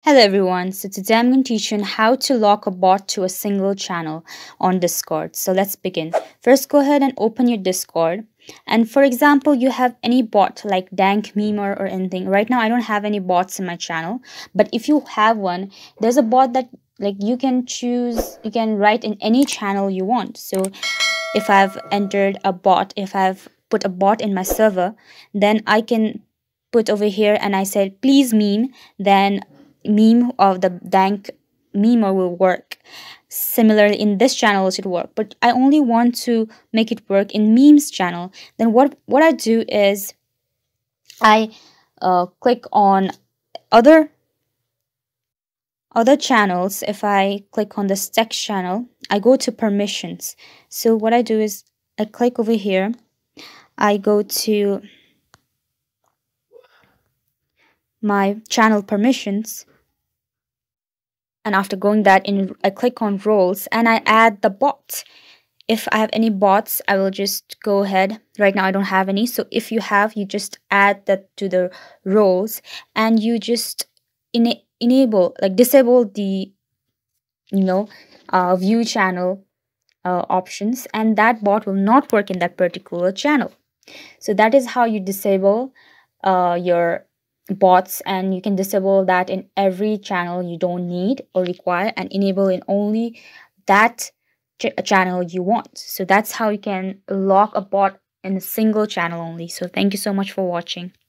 Hello everyone, so today I'm going to teach you on how to lock a bot to a single channel on Discord. So let's begin. First go ahead and open your Discord, and for example you have any bot like Dank Memer or anything. Right now I don't have any bots in my channel, but if you have one, there's a bot that like you can choose, you can write in any channel you want. So if I've entered a bot, if I've put a bot in my server, then I can put over here and I said please meme, then meme of the dank memer will work. Similarly in this channel it should work, but I only want to make it work in memes channel. Then what I do is I click on other channels. If I click on this text channel, I go to permissions. So what I do is I click over here, I go to my channel permissions, and after going that in, I click on roles and I add the bot. If I have any bots, I will just go ahead. Right now I don't have any, so if you have, you just add that to the roles and you just enable, like disable the view channel options, and that bot will not work in that particular channel. So that is how you disable your bots, and you can disable that in every channel you don't need or require and enable in only that channel you want. So that's how you can lock a bot in a single channel only. So thank you so much for watching.